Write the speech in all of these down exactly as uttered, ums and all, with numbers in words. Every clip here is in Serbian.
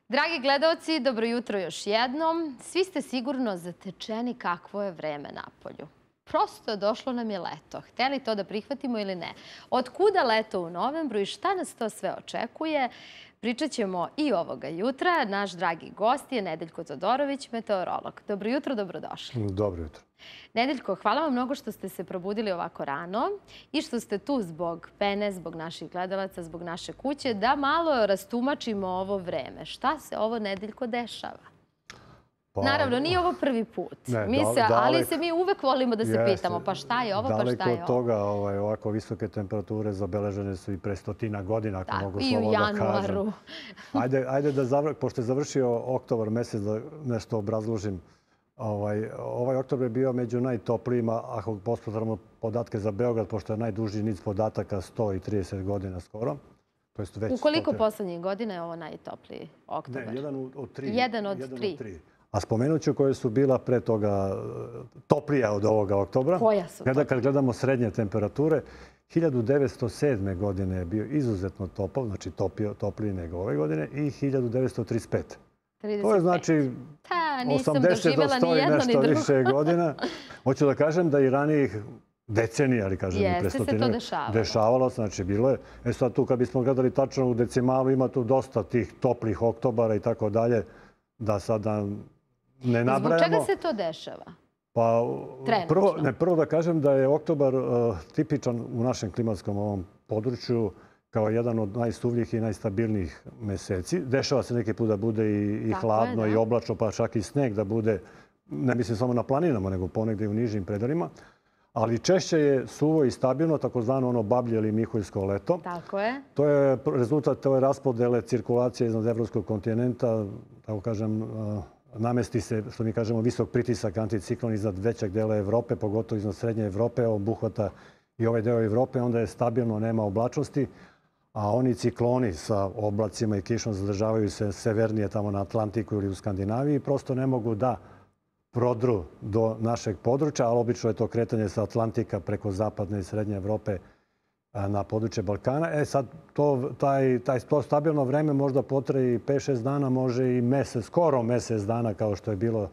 Dragi gledaoci, dobro jutro još jednom. Svi ste sigurno zatečeni kakvo je vreme napolju. Prosto došlo nam je leto. Hteli to da prihvatimo ili ne? Od kuda leto u novembru i šta nas to sve očekuje? Pričat ćemo i ovoga jutra. Naš dragi gost je Nedeljko Todorović, meteorolog. Dobro jutro, dobrodošli. Dobro jutro. Nedeljko, hvala vam mnogo što ste se probudili ovako rano i što ste tu zbog mene, zbog naših gledalaca, zbog naše kuće, da malo rastumačimo ovo vreme. Šta se ovo, Nedeljko, dešava? Naravno, nije ovo prvi put. Ali se mi uvek volimo da se pitamo pa šta je ovo, pa šta je ovo. Daleko od toga, ovako visoke temperature zabeležene su i pre stotina godina, ako mogu slobodno da kažem. I u januaru. Ajde da završim, pošto je završio oktobar mesec, da nešto obrazložim. Ovaj oktobar je bio među najtoplijima, ako posmatramo podatke za Beograd, pošto je najduži niz podataka, sto trideset godina skoro. U koliko poslednjih godina je ovo najtopliji oktobar? Ne, jedan od tri. Jedan od tri. A spomenut ću koje su bila pre toga toplija od ovoga oktobra. Koja su to? Kad gledamo srednje temperature, hiljadu devetsto sedme. godine je bio izuzetno topao, znači topliji nego ove godine, i hiljadu devetsto trideset pete. To je znači osamdeset do sto i nešto više godina. Hoću da kažem da i ranijih decenija, ali kažem i pre stotine, dešavalo. Znači bilo je. E sad tu kad bismo gledali tačno u decimalu, ima tu dosta tih toplih oktobara i tako dalje, da sada ne nabrajamo. Zbog čega se to dešava? Pa, prvo da kažem da je oktobar tipičan u našem klimatskom ovom području kao jedan od najsuvljih i najstabilnijih meseci. Dešava se neki put da bude i hladno i oblačno, pa čak i sneg da bude, ne mislim samo na planinama, nego ponegde i u nižim predelima. Ali češće je suvo i stabilno, takozvano ono bablje ili miholjsko leto. Tako je. To je rezultat ove raspodele cirkulacije iznad evropskog kontinenta, tako kažem, namesti se, što mi kažemo, visok pritisak anticiklon iznad većeg dela Evrope, pogotovo iznad srednje Evrope, obuhvata i ovaj deo Evrope, onda je stabilno, nema oblačnosti, a oni cikloni sa oblacima i kišom zadržavaju se severnije tamo na Atlantiku ili u Skandinaviji, prosto ne mogu da prodru do našeg područja, ali obično je to kretanje sa Atlantika preko zapadne i srednje Evrope na područje Balkana. E sad, to stabilno vreme možda potraje i pet šest dana, može i mesec, skoro mesec dana kao što je bilo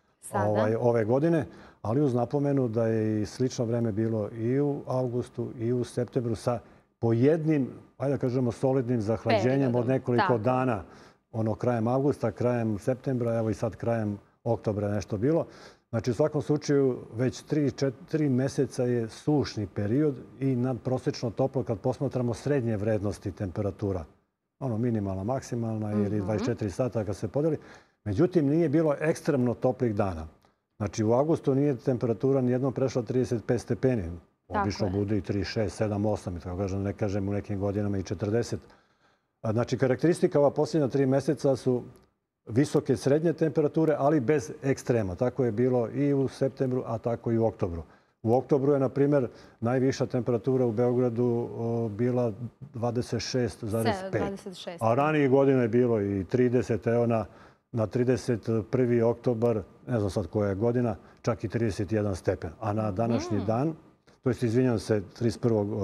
ove godine, ali uz napomenu da je i slično vreme bilo i u avgustu i u septembru sa po jednim, ajde da kažemo, solidnim zahlađenjem od nekoliko dana, ono krajem avgusta, krajem septembra, evo i sad krajem oktobra nešto bilo. Znači, u svakom slučaju, već tri meseca je sušni period i nadprosečno toplo kad posmatramo srednje vrednosti temperatura. Ono, minimalna, maksimalna ili dvadeset četiri sata kad se podeli. Međutim, nije bilo ekstremno toplih dana. Znači, u avgustu nije temperatura nijednom prešla trideset pet stepeni. Obično bude i trideset šest, sedam, osam, ne kažem u nekim godinama i četrdeset. Znači, karakteristika ova posljednja tri meseca su visoke srednje temperature, ali bez ekstrema. Tako je bilo i u septembru, a tako i u oktobru. U oktobru je, na primjer, najviša temperatura u Beogradu bila dvadeset šest zarez pet. A ranije godine je bilo i trideset, evo na trideset prvi oktobar, ne znam sad koja je godina, čak i trideset jedan stepen. A na današnji dan, to jest, izvinjam se, trideset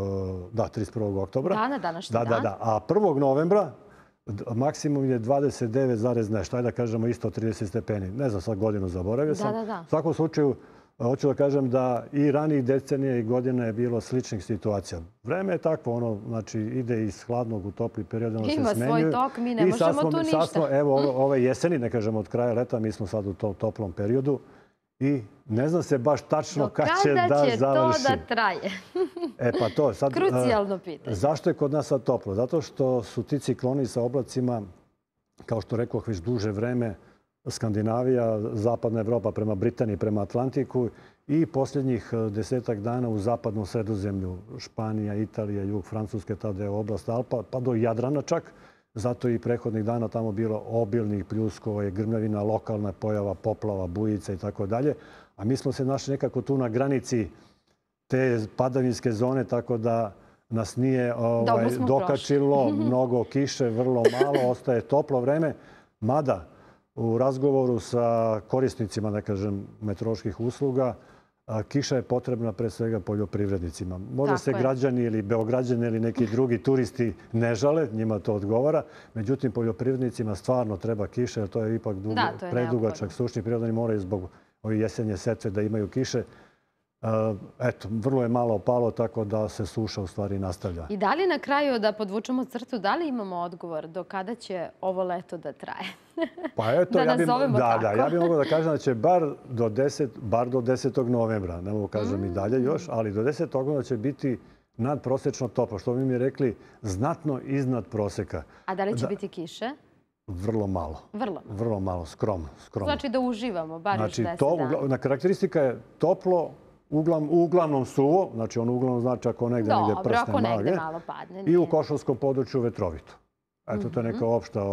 prvog oktobra. Da, na današnji dan. Da, da, da. A prvog novembra maksimum je dvadeset devet zarez nešto, ajde da kažemo isto trideset stepeni. Ne znam, sad godinu zaboravio sam. U svakom slučaju, hoću da kažem da i ranijih decenija i godina je bilo sličnih situacija. Vreme je takvo, ono, znači, ide iz hladnog u topli period, ono se smenjuju. Ima svoj tok, mi ne možemo tu ništa. Evo, ove jeseni, ne kažemo od kraja leta, mi smo sad u tom toplom periodu. I ne zna se baš tačno kad će da završi. Kada će to da traje? E pa to, sad... Krucijalno pitanje. Zašto je kod nas sad toplo? Zato što su ti cikloni sa oblacima, kao što rekoh, već duže vreme, Skandinavija, zapadna Evropa prema Britaniji, prema Atlantiku i posljednjih desetak dana u zapadnom Sredozemlju, Španija, Italija, jug Francuske, tada je oblast Alpa, pa do Jadrana čak. Zato i prethodnih dana tamo bilo obilnih pljuskova i grmljavina, lokalna pojava, poplava, bujica i tako dalje. A mi smo se našli nekako tu na granici te padavinske zone, tako da nas nije dokačilo mnogo kiše, vrlo malo, ostaje toplo vreme. Mada u razgovoru sa korisnicima, ne kažem, meteoroloških usluga, kiša je potrebna pre svega poljoprivrednicima. Možda se građani ili Beograđani ili neki drugi turisti ne žale, njima to odgovara. Međutim, poljoprivrednicima stvarno treba kiša, jer to je ipak predugačak sušni period. Oni moraju zbog ove jesenje setve da imaju kiše. Eto, vrlo je malo opalo, tako da se suša u stvari nastavlja. I da li na kraju, da podvučemo crtu, da li imamo odgovor do kada će ovo leto da traje? Pa eto, ja bih mogao da kažem da će bar do desetog novembra, ne mogu kažem i dalje još, ali do desetog novembra će biti nadprosečno toplo, što bi mi rekli znatno iznad proseka. A da li će biti kiše? Vrlo malo. Vrlo? Vrlo malo, skromno. Znači da uživamo, bar još deset dana. Karakteristika je toplo, uglavnom suvo, znači ono uglavnom znači ako negde negde prstne malo padne. I u Košavskom području vetrovito. Eto, to je neka opšta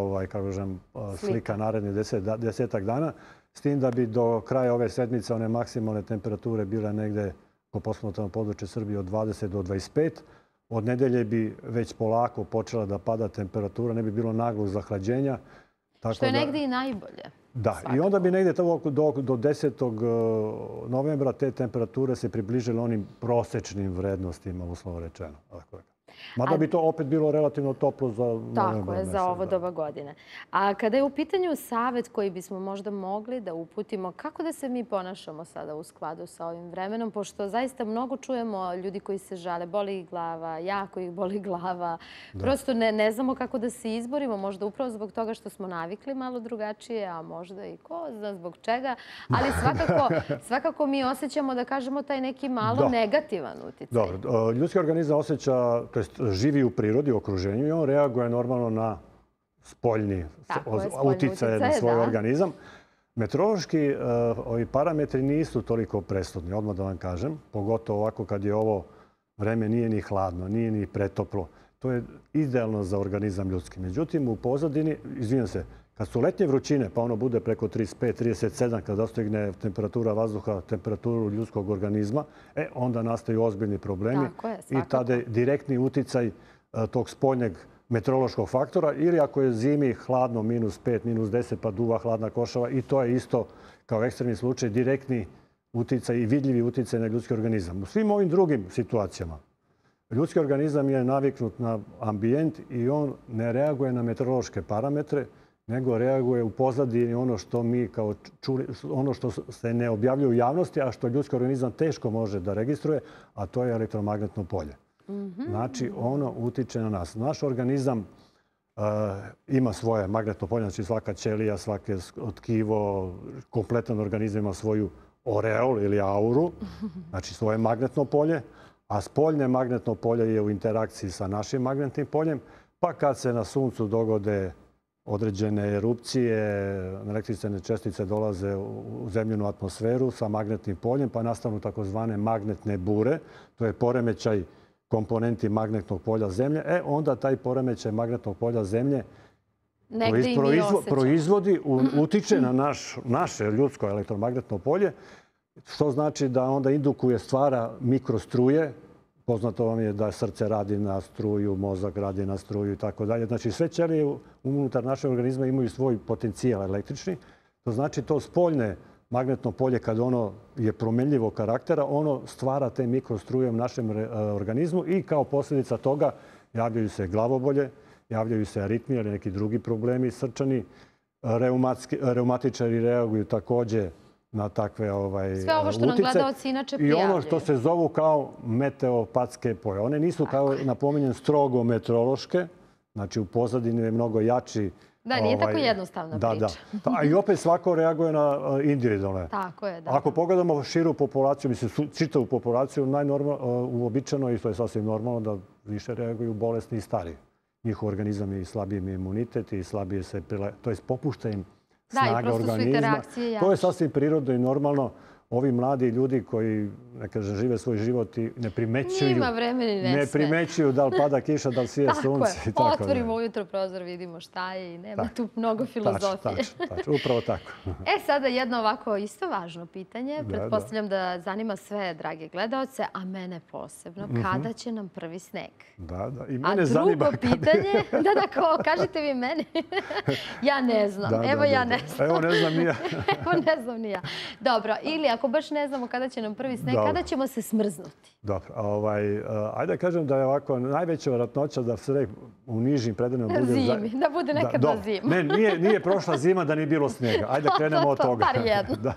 slika narednih desetak dana. S tim da bi do kraja ove sedmice one maksimalne temperature bile negde po posmatranom području Srbije od dvadeset do dvadeset pet. Od nedelje bi već polako počela da pada temperatura, ne bi bilo naglog zahlađenja. Što je negde i najbolje. Da, i onda bi negde do desetog novembra te temperature se približile onim prosečnim vrednostima, uslovno rečeno. Mada bi to opet bilo relativno toplo za novembar. Tako je, za ovo doba godine. A kada je u pitanju savet koji bismo možda mogli da uputimo, kako da se mi ponašamo sada u skladu sa ovim vremenom, pošto zaista mnogo čujemo ljudi koji se žale, boli ih glava, jako ih boli glava. Prosto ne znamo kako da se izborimo, možda upravo zbog toga što smo navikli malo drugačije, a možda i ko zna zbog čega. Ali svakako mi osjećamo da kažemo taj neki malo negativan uticaj. Dobro, ljudski organizam osjeća, to je živi u prirodi, u okruženju i on reaguje normalno na spoljni uticaje na svoj organizam. Meteorološki ovi parametri nisu toliko presudni, odmah da vam kažem. Pogotovo ovako kad je ovo vreme nije ni hladno, nije ni pretoplo. To je idealno za organizam ljudski. Međutim, u pozadini, izvinjam se, kad su letnje vrućine, pa ono bude preko trideset pet trideset sedam, kad dostigne temperatura vazduha, temperaturu ljudskog organizma, e, onda nastaju ozbiljni problemi. I tada je direktni uticaj tog spoljnjeg meteorološkog faktora, ili ako je zimi hladno, minus pet, minus deset, pa duva hladna košava, i to je isto kao ekstremni slučaj, direktni uticaj i vidljivi uticaj na ljudski organizam. U svim ovim drugim situacijama ljudski organizam je naviknut na ambijent i on ne reaguje na meteorološke parametre, nego reaguje u pozadini ono što mi kao čuli, ono što se ne objavljuje u javnosti, a što ljudski organizam teško može da registruje, a to je elektromagnetno polje. Znači, ono utiče na nas. Naš organizam ima svoje magnetno polje, znači svaka ćelija, svake tkivo, kompletan organizam ima svoju oreol ili auru, znači svoje magnetno polje, a spoljne magnetno polje je u interakciji sa našim magnetnim poljem, pa kad se na Suncu dogode određene erupcije, električne čestice dolaze u zemljenu atmosferu sa magnetnim poljem, pa nastanu takozvane magnetne bure. To je poremećaj komponenti magnetnog polja Zemlje. E, onda taj poremećaj magnetnog polja Zemlje proizvodi, utiče na naše ljudsko elektromagnetno polje, što znači da onda indukuje, stvara mikrostruje. Poznato vam je da srce radi na struju, mozak radi na struju i tako dalje. Znači, sve ćelije unutar našeg organizma imaju svoj potencijal električni. To znači to spoljne magnetno polje, kad ono je promenljivog karaktera, ono stvara te mikrostruje u našem organizmu i kao posljedica toga javljaju se glavobolje, javljaju se aritmije ili neki drugi problemi srčani. Reumatičari reaguju također na takve utice. Sve ovo što nam gledaoci inače prijavljaju. I ono što se zovu kao meteopatske poje. One nisu, kao napominjem, strogo meteorološke. Znači, u pozadini je mnogo jači. Da, nije tako jednostavna priča. Da, da. I opet svako reaguje na individualne. Tako je, da. Ako pogledamo širu populaciju, mislim, čitavu populaciju, uobičajeno, i to je sasvim normalno, da više reaguju bolesni i stari. Njihov organizam je i slabiji imunitet i slabije se prile... To je popušta im snaga organizma. To je sasvim prirodno i normalno. Ovi mladi ljudi koji, ne kažem, žive svoj život i ne primećuju... Nima vremeni ne sve. Ne primećuju da li pada kiša, da li sije sunce. Tako je. Otvorimo ujutro prozor, vidimo šta je i nema tu mnogo filozofije. Tačno, tačno. Upravo tako. E, sada jedno ovako isto važno pitanje. Pretpostavljam da zanima sve, drage gledaoce, a mene posebno. Kada će nam prvi sneg? Da, da. I mene zanima. A drugo pitanje... Da, da, kažite vi meni. Ja ne znam. Evo ja ne znam. Evo ne znam ni ja. Evo ne znam ni ja. Dobro, ili ako baš ne znamo kada će nam prvi sneg, Dobro. kada ćemo se smrznuti? Dobro. Ovaj, uh, ajde da kažem da je ovako najveća vjerojatnoća da sneg u nižim predelima bude... Zimi, da bude nekad da, na zimu. Ne, nije, nije prošla zima da nije bilo snega. Ajde krenemo od toga. Bar jedno. Da.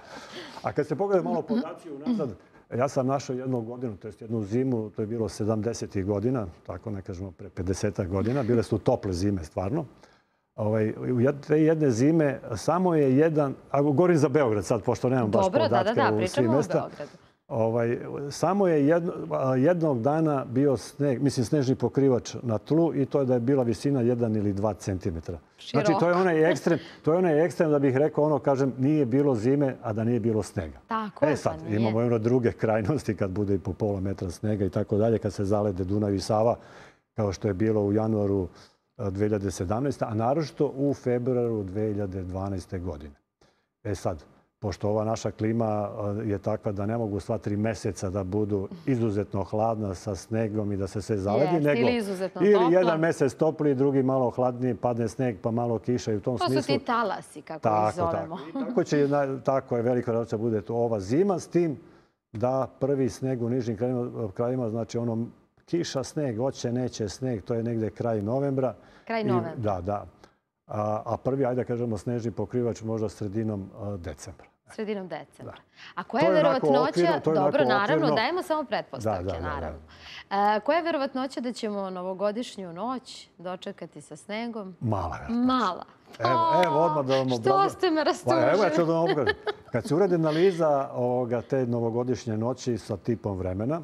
A kad se pogleda malo podaci unazad, ja sam našao jednu godinu, to je jednu zimu, to je bilo sedamdesetih godina, tako ne kažemo pre pedesetak godina, bile su tople zime stvarno. Ovaj, u te jedne zime samo je jedan, a govorim za Beograd sad, pošto nemam baš Dobro, podatke da, da, da, u svim mesta. Ovaj, samo je jedno, jednog dana bio sneg, mislim snežni pokrivač na tlu i to je da je bila visina jedan ili dva centimetra. Znači to je onaj ekstrem, to je onaj ekstrem da bih rekao ono, kažem, nije bilo zime, a da nije bilo snega. Tako je, e sad, pa nije. imamo ono druge krajnosti kad bude i po pola metra snega i tako dalje, kad se zalede Dunav i Sava, kao što je bilo u januaru dve hiljade sedamnaeste. a naročito u februaru dve hiljade dvanaeste. godine. E sad, pošto ova naša klima je takva da ne mogu sva tri meseca da budu izuzetno hladna sa snegom i da se sve zaledi, Jest, nego ili izuzetno ili topla. jedan mesec topli, drugi malo hladniji, padne sneg pa malo kiša i u tom To smislu... su ti talasi, kako tako, ih zovemo. Tako, I tako, će, tako je velika vjerojatno bude to ova zima, s tim da prvi sneg u nižim krajima, krajima znači ono kiša, sneg, hoće, neće sneg, to je negde kraj novembra. Kraj novembra. I, da, da. A, a prvi, ajde da kažemo, snežni pokrivač možda sredinom a, decembra. Sredinom decembra. Da. A koja je verovatnoća... Dobro, naravno, okvirno. dajemo samo pretpostavke, da, da, da, naravno. Da. Koja je verovatnoća da ćemo novogodišnju noć dočekati sa snegom? Mala verovatnoća. Mala. Evo, evo odmah da vam Što ste me rastužili? Evo ja ću da vam obradim. Kad se uradi analiza ovoga, te novogodišnje noći sa tipom vremena,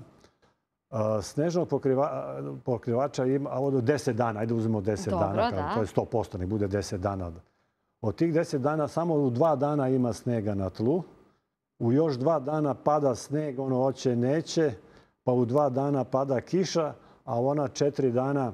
Uh, snežnog pokriva, pokrivača ima a od deset dana, ajde uzmemo deset Dobro, dana, da. to je sto posto, nek bude deset dana. Od tih deset dana samo u dva dana ima snega na tlu, u još dva dana pada sneg, ono hoće, neće, pa u dva dana pada kiša, a ona četiri dana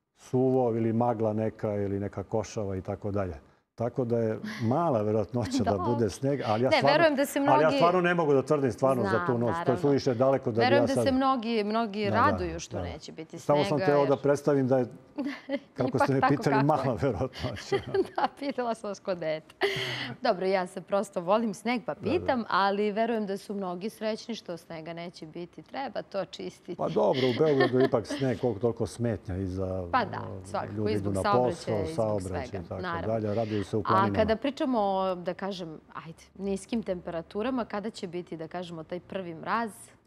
suvo ili magla neka ili neka košava i tako dalje. Tako da je mala verovatnoća da bude sneg, ali ja, ne, stvarno, verujem da se mnogi... ali ja stvarno ne mogu da tvrdim stvarno Znam, za tu noć. naravno. To je suviše daleko da bi verujem ja sad... da se mnogi, mnogi da, raduju da, što da. neće biti snega. Samo sam teo jer... da predstavim da je, kako ste me pitali, kako mala verovatnoća. Da, pitala sam vas ko dete. Dobro, ja se prosto volim sneg pa pitam, da, da. ali verujem da su mnogi srećni što snega neće biti. Treba to čistiti. Pa dobro, u Beogradu je ipak sneg koliko toliko smetnja i za pa da, svakako, ljudi idu na posao, saobraćaj i tako dalje. Raduju se u planinama. A kada pričamo o, da kažem, ajde, niskim temperaturama, kada će biti, da kažemo, taj prvi mraz?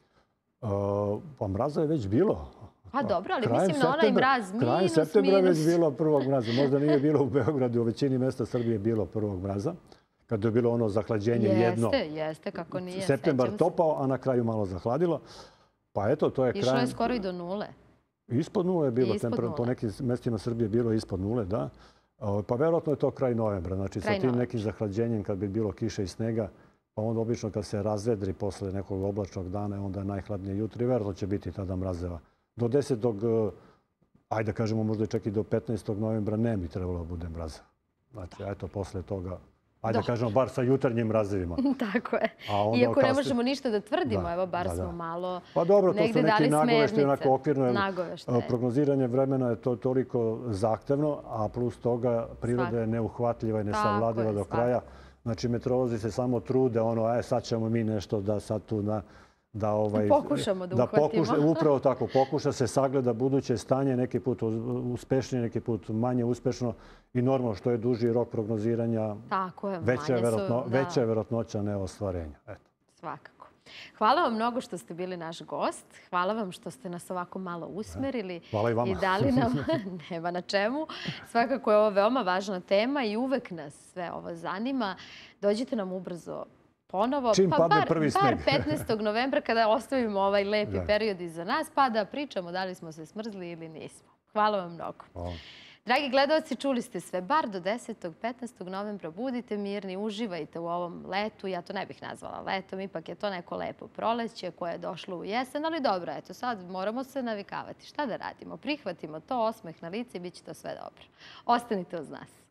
Uh, pa mraza je već bilo. Pa dobro, ali krajem mislim na onaj mraz minus, krajem septembra minus. već bilo prvog mraza. Možda nije bilo u Beogradu, u većini mesta Srbije je bilo prvog mraza. Kada je bilo ono zahlađenje jeste, jedno. Jeste, jeste, kako nije. Septembar topao, a na kraju malo zahladilo. Pa eto, to je Išlo krajem... je skoro i do nule. Ispod nule je bilo, ispod tempera... nule. po nekim mestima Srbije je bilo ispod nule, da. Pa verovatno je to kraj novembra. Znači, kraj sa tim novembra. Nekim zahlađenjem, kad bi bilo kiše i snega, pa onda obično kad se razvedri posle nekog oblačnog dana, onda je najhladnije jutro i verovatno će biti tada mrazeva. Do desetog ajde da kažemo možda čak i do petnaestog novembra ne bi trebalo da bude mrazeva. Znači, eto, posle toga, ajde da kažemo, bar sa jutarnjim mrazevima. Tako je. Iako ne možemo ništa da tvrdimo, evo, bar smo malo pa dobro, to su neki nagovešti, onako okvirno. Nagoveštaje. Prognoziranje vremena je to toliko zahtevno, a plus toga priroda je neuhvatljiva i nesavladiva do kraja. Znači, meteorolozi se samo trude, ono, e, sad ćemo mi nešto da sad tu na... Da, ovaj, pokušamo da, da uhvatimo. Pokuša, upravo tako, pokuša se sagleda buduće stanje, neki put uspešnije, neki put manje uspešno i normalno što je duži rok prognoziranja, tako je, veća, je verovatno, su, veća je verovatnoća neostvarenja. Eto. Svakako. Hvala vam mnogo što ste bili naš gost. Hvala vam što ste nas ovako malo usmerili. Hvala i vama. I dali nam, nema na čemu. Svakako je ovo veoma važna tema i uvek nas sve ovo zanima. Dođite nam ubrzo ponovo, čim pa padne bar, prvi sneg. bar petnaestog novembra kada ostavimo ovaj lepi da. period iza nas, pa da pričamo da li smo se smrzli ili nismo. Hvala vam mnogo. Hvala. Dragi gledalci, čuli ste sve, bar do desetog petnaestog novembra budite mirni, uživajte u ovom letu. Ja to ne bih nazvala letom, ipak je to neko lepo proleće koje je došlo u jesen, ali dobro, eto, sad moramo se navikavati. Šta da radimo? Prihvatimo to, osmeh na lice i bit će to sve dobro. Ostanite uz nas.